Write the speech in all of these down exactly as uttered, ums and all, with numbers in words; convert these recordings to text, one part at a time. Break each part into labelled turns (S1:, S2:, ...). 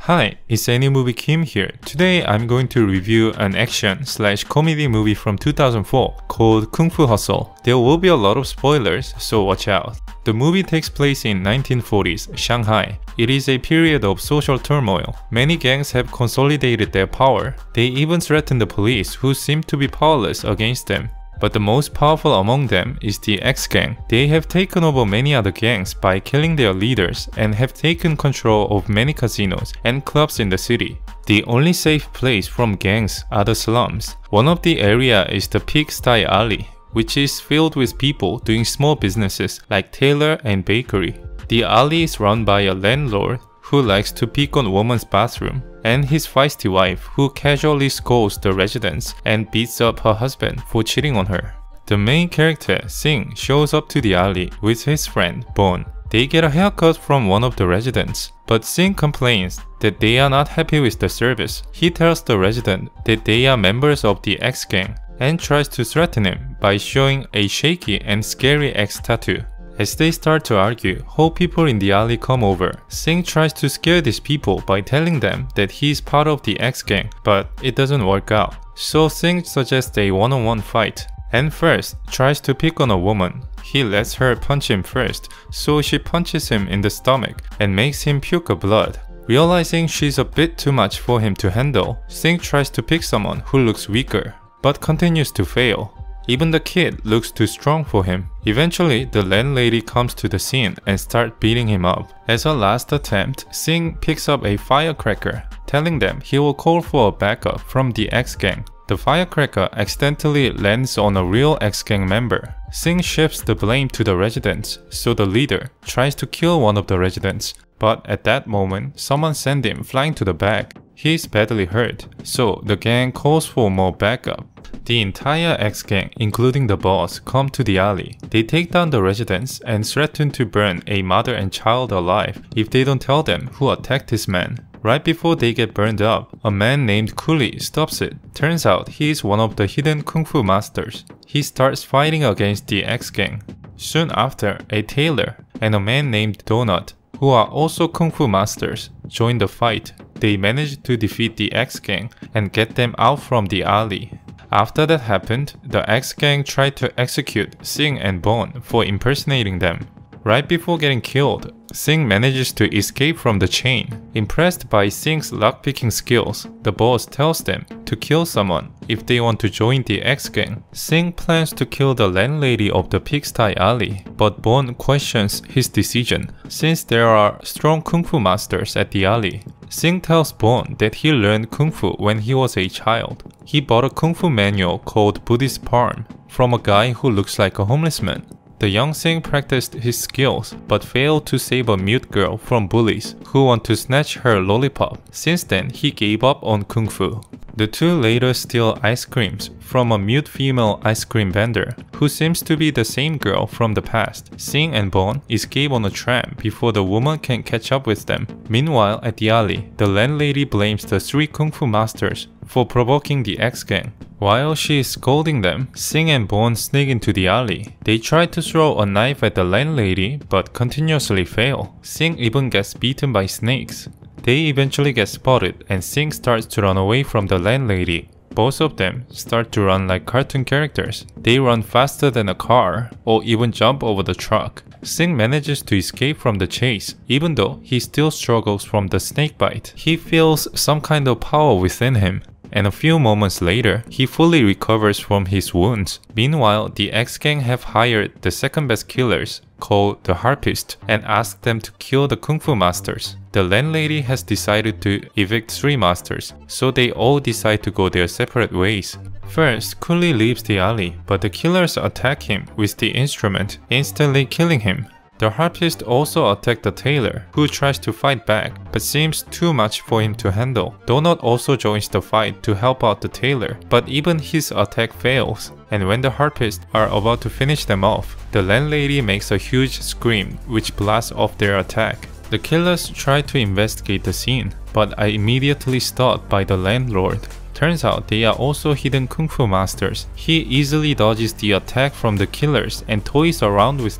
S1: Hi, it's Animovie Kim here. Today I'm going to review an action slash comedy movie from two thousand four called Kung Fu Hustle. There will be a lot of spoilers, so watch out. The movie takes place in nineteen forties Shanghai. It is a period of social turmoil. Many gangs have consolidated their power. They even threaten the police, who seem to be powerless against them. But the most powerful among them is the X gang. They have taken over many other gangs by killing their leaders and have taken control of many casinos and clubs in the city. The only safe place from gangs are the slums. One of the area is the Pigsty Alley, which is filled with people doing small businesses like tailor and bakery. The alley is run by a landlord who likes to peek on woman's bathroom, and his feisty wife who casually scolds the residents and beats up her husband for cheating on her. The main character, Sing, shows up to the alley with his friend, Bon. They get a haircut from one of the residents, but Sing complains that they are not happy with the service. He tells the resident that they are members of the X gang and tries to threaten him by showing a shaky and scary X tattoo. As they start to argue, whole people in the alley come over. Sing tries to scare these people by telling them that he is part of the X gang, but it doesn't work out. So Sing suggests a one-on-one fight, and first tries to pick on a woman. He lets her punch him first, so she punches him in the stomach and makes him puke blood. Realizing she's a bit too much for him to handle, Sing tries to pick someone who looks weaker, but continues to fail. Even the kid looks too strong for him. Eventually, the landlady comes to the scene and starts beating him up. As a last attempt, Sing picks up a firecracker, telling them he will call for a backup from the X gang. The firecracker accidentally lands on a real X gang member. Sing shifts the blame to the residents, so the leader tries to kill one of the residents. But at that moment, someone sends him flying to the back. He is badly hurt, so the gang calls for more backup. The entire X gang, including the boss, come to the alley. They take down the residents and threaten to burn a mother and child alive if they don't tell them who attacked this man. Right before they get burned up, a man named Coolie stops it. Turns out he is one of the hidden kung fu masters. He starts fighting against the X gang. Soon after, a tailor and a man named Donut, who are also kung fu masters, join the fight. They manage to defeat the X gang and get them out from the alley. After that happened, the X gang tried to execute Sing and Bon for impersonating them. Right before getting killed, Sing manages to escape from the chain. Impressed by Sing's lockpicking skills, the boss tells them to kill someone if they want to join the X gang. Sing plans to kill the landlady of the Pigsty Alley, but Bon questions his decision since there are strong kung fu masters at the alley. Sing tells Bon that he learned kung fu when he was a child. He bought a kung fu manual called Buddhist Palm from a guy who looks like a homeless man. The young Sing practiced his skills but failed to save a mute girl from bullies who want to snatch her lollipop. Since then, he gave up on kung fu. The two later steal ice creams from a mute female ice cream vendor who seems to be the same girl from the past. Sing and Bon escape on a tram before the woman can catch up with them. Meanwhile, at the alley, the landlady blames the three kung fu masters for provoking the X gang. While she is scolding them, Sing and Bon sneak into the alley. They try to throw a knife at the landlady but continuously fail. Sing even gets beaten by snakes. They eventually get spotted and Sing starts to run away from the landlady. Both of them start to run like cartoon characters. They run faster than a car or even jump over the truck. Sing manages to escape from the chase, even though he still struggles from the snake bite. He feels some kind of power within him, and a few moments later, he fully recovers from his wounds. Meanwhile, the X gang have hired the second best killers, called the Harpist, and asked them to kill the kung fu masters. The landlady has decided to evict three masters, so they all decide to go their separate ways. First, Coolie leaves the alley, but the killers attack him with the instrument, instantly killing him. The Harpist also attacked the tailor, who tries to fight back, but seems too much for him to handle. Donut also joins the fight to help out the tailor, but even his attack fails. And when the Harpists are about to finish them off, the landlady makes a huge scream which blasts off their attack. The killers try to investigate the scene, but are immediately stopped by the landlord. Turns out they are also hidden kung fu masters. He easily dodges the attack from the killers and toys around with them.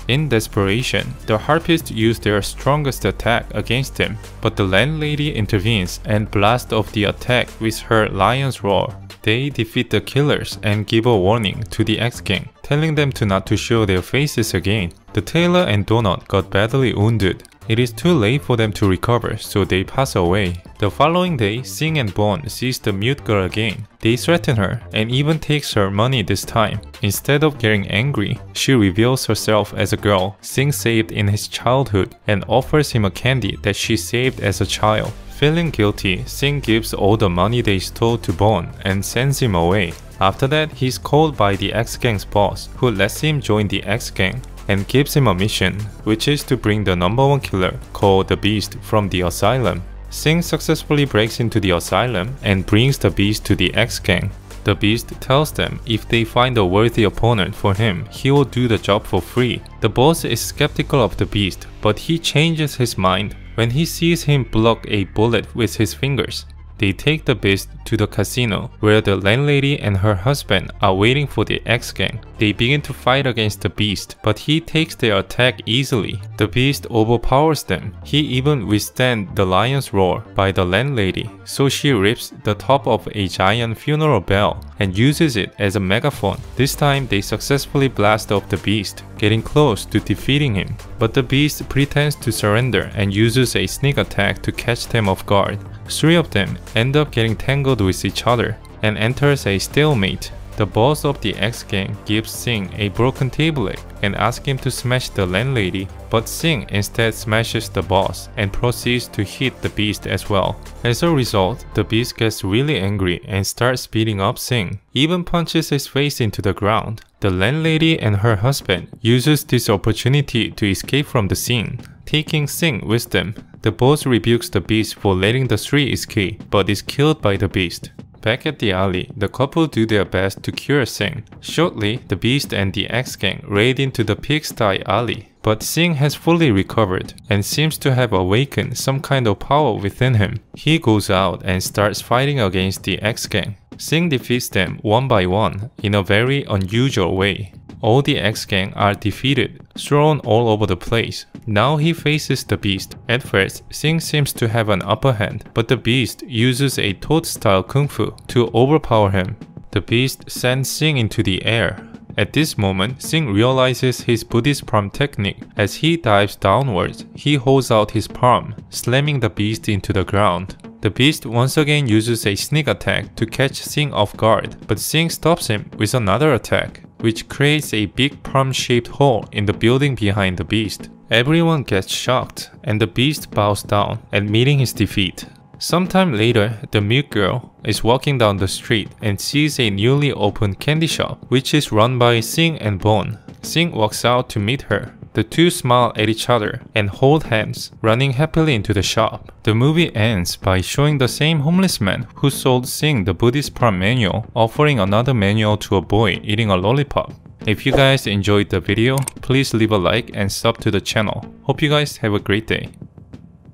S1: In desperation, the harpists use their strongest attack against him, but the landlady intervenes and blasts off the attack with her lion's roar. They defeat the killers and give a warning to the ex-gang, telling them to not to show their faces again. The tailor and Donut got badly wounded. It is too late for them to recover, so they pass away. The following day, Sing and Bon sees the mute girl again. They threaten her and even takes her money this time. Instead of getting angry, she reveals herself as a girl Sing saved in his childhood and offers him a candy that she saved as a child. Feeling guilty, Sing gives all the money they stole to Bon and sends him away. After that, he's called by the X-Gang's boss, who lets him join the X-Gang and gives him a mission, which is to bring the number one killer, called the Beast, from the asylum. Sing successfully breaks into the asylum and brings the Beast to the X-Gang. The Beast tells them if they find a worthy opponent for him, he will do the job for free. The boss is skeptical of the Beast, but he changes his mind when he sees him block a bullet with his fingers. They take the Beast to the casino, where the landlady and her husband are waiting for the X-Gang. They begin to fight against the Beast, but he takes their attack easily. The Beast overpowers them. He even withstands the lion's roar by the landlady, so she rips the top of a giant funeral bell and uses it as a megaphone. This time they successfully blast off the Beast, getting close to defeating him. But the Beast pretends to surrender and uses a sneak attack to catch them off guard. Three of them end up getting tangled with each other and enters a stalemate. The boss of the X-Gang gives Sing a broken table leg and asks him to smash the landlady, but Sing instead smashes the boss and proceeds to hit the Beast as well. As a result, the Beast gets really angry and starts beating up Sing, even punches his face into the ground. The landlady and her husband uses this opportunity to escape from the scene, taking Sing with them. The boss rebukes the Beast for letting the three escape, but is killed by the Beast. Back at the alley, the couple do their best to cure Sing. Shortly, the Beast and the X-Gang raid into the pigsty alley, but Sing has fully recovered and seems to have awakened some kind of power within him. He goes out and starts fighting against the X-Gang. Sing defeats them one by one in a very unusual way. All the X-Gang are defeated, thrown all over the place. Now he faces the Beast. At first, Sing seems to have an upper hand, but the Beast uses a Toad-style kung fu to overpower him. The Beast sends Sing into the air. At this moment, Sing realizes his Buddhist palm technique. As he dives downwards, he holds out his palm, slamming the Beast into the ground. The Beast once again uses a sneak attack to catch Sing off guard, but Sing stops him with another attack, which creates a big palm-shaped hole in the building behind the Beast. Everyone gets shocked, and the Beast bows down, admitting his defeat. Sometime later, the mute girl is walking down the street and sees a newly opened candy shop, which is run by Sing and Bon. Sing walks out to meet her. The two smile at each other and hold hands, running happily into the shop. The movie ends by showing the same homeless man who sold Sing the Buddhist palm manual, offering another manual to a boy eating a lollipop. If you guys enjoyed the video, please leave a like and sub to the channel. Hope you guys have a great day.